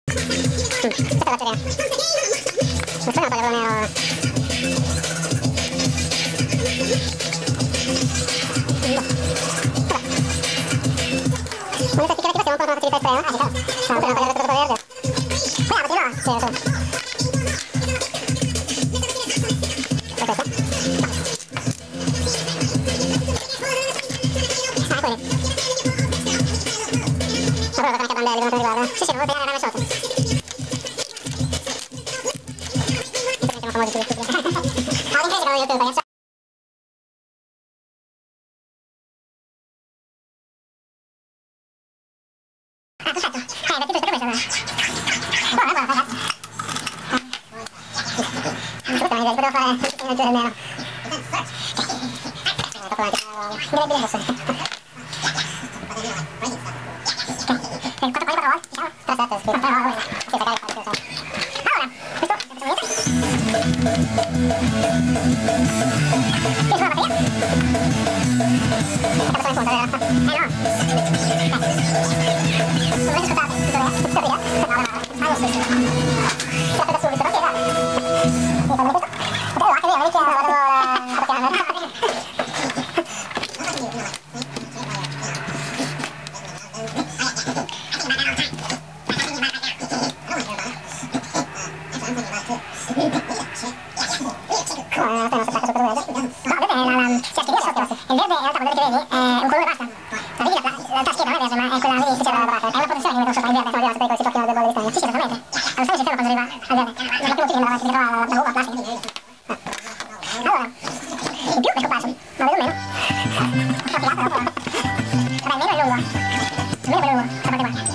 Questa è la teoria. Non so toglierlo nero. Ma questa piccola stiamo un po' con la facilità estrema. Ah, ci siamo. No, per non togliere tutto verde. Proviamoci, no? Sì, lo so. Ma proprio come capandelli, non riguarda. Sì, non vuoi pigliare la rame sotto. Siamo famosi su YouTube. Ah, l'inglese con YouTube, ragazzi. Ah, perfetto. Perché tu stai questo, allora. Buona, ragazzi. Assolutamente, potevo fare il giro del nero. Troppo avanti, incredibile adesso. Quanto poi vuoi? Diciamo? 3-7, sì. Allora, questo facciamo niente. Che suona la batteria? È stato in punta, vero? No. Non avete ascoltato il tutorial? No, lo stesso. Si la da subito, no? Sì, esatto. Mi fa questo. Potevo anche dire, che vado a chiamare. Il verde in realtà quando vedi è un colore basta. Vedi la tastiera non è verde ma è quella lì che c'è dalla parte. È una posizione che mi mettono sopra il verde, sono diverse per questi tocchi del bolle di stagno. Sì, esattamente. Allo stesso sistema quando arriva al verde. Non è più utile andare avanti, si trova la uva plastica. Allora, in più è scomparso, ma vedo meno. Ho filato dopo. Vabbè, il meno è lungo. Il meno è lungo, questa parte qua.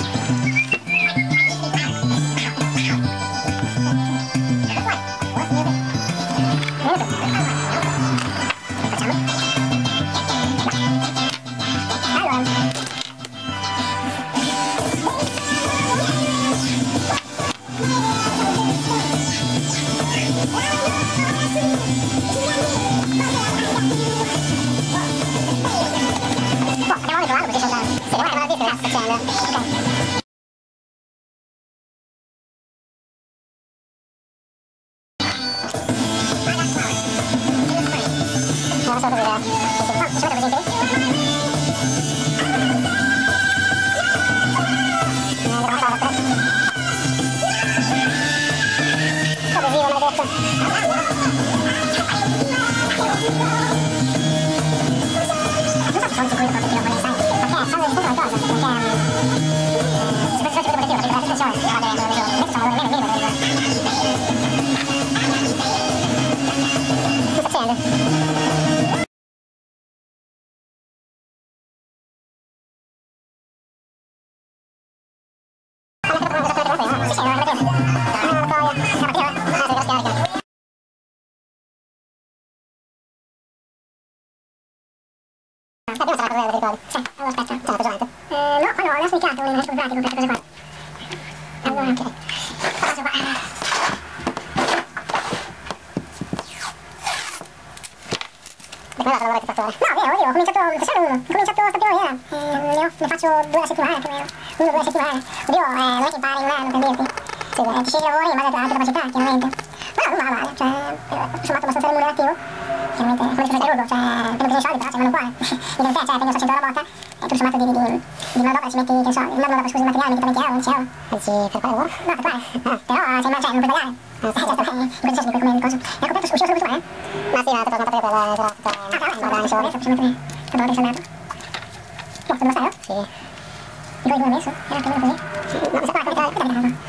Abbiamo sarà cosa del ricordo. Sì, allora aspetta. C'è la pesante? No, ma no, adesso mi chiamo, non riesco a comprare con queste cose qua. Allora, ok. Cosa qua? Guarda, lavoro di fattore. No, vero, io ho cominciato, quest'anno uno. Ho cominciato stagione ieri. Ne faccio 2 a settimana più o meno. 1 o 2 a settimana. Oddio, non è che impari in un anno per dirti. Sì, ti scegli i lavori in base alle tue capacità, chiaramente. Ma no, non male, cioè, tutto sommato abbastanza remunerativo. Chiaramente, come ti fai rudo, cioè, prendo così i soldi, però se non puoi. In te, cioè, prendi 100 euro a botta, e tutto sommato di manodopera ci metti, che so, di manodopera, scusi, materiali, metti 20 euro, 11 euro. Dici, per fare lavoro? No, per fare. Però, cioè, non puoi pagare. In questo senso, puoi come cosa. E ho coperto uscito subito, eh? Ma sì, ma ti ho tornato per la serata. Ah, però, guarda, mi sono messo, facciamo te. Che dopo che sei andato. No, tu lo sai, no? Sì. Di come hai messo? Era più o meno così? No, mi sa qua, questa.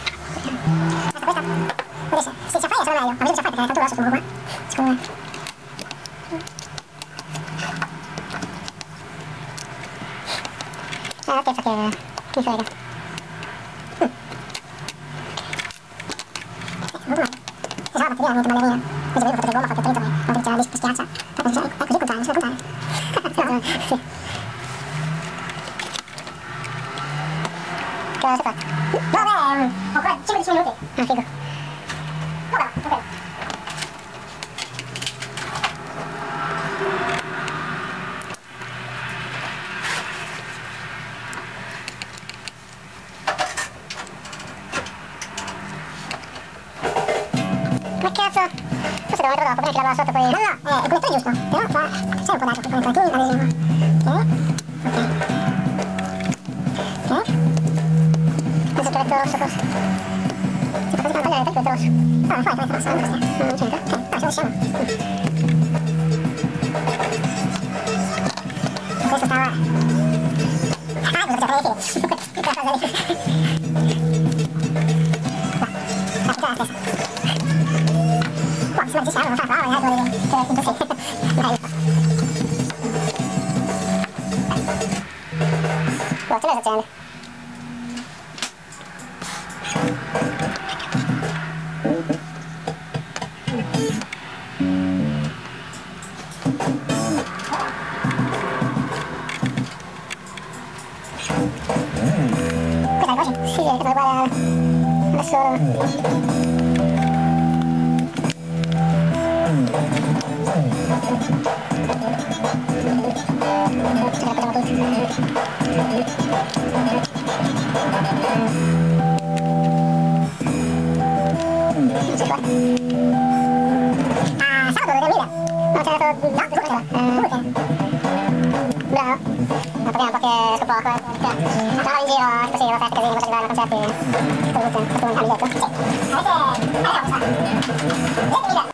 Questa. Se ci fai, sarà meglio. Ma vedo che ci fai, perché è tanto grosso comunque qua. Secondo me. Ah, penso che mi frega. Si sa la batteria, niente ballerina. Invece vedo foto di gomma, fatto finito, ma c'è la schiaccia. È così puntare, non si può puntare. Sì. Cosa si fa? Vabbè, ho ancora 5-10 minuti. Ah, figo. Vabbè, ok. dopo, prima filarlo da sotto, poi... No, no, il connettore è giusto, però fa... C'è un po' d'acido col connettore, tu ad esempio. Ok. Questo è il chiavetto rosso, forse. Si può così tagliare per il chiavetto rosso. Ah, fuori il chiavetto rosso, non c'entra. Ok, no, ci siamo. Questo stava... Ah, cosa c'è tra le file? Questa cosa lì. No, già la stessa. Boh, insomma ci siamo, non fa prova, devo dire che è impossibile. Dai, boh, che cosa sta succedendo? Cos'è, voce? Sì, è uguale al solo. Ce la facciamo tutti. Ah, sabato 2000. No, c'è andato... No, scusa. Bravo. Ma parliamo un po' che esco poco, andavo in giro, così, ho fatto casino, faccio arrivare a concerti, tutto un ambiente. Sì. Avete...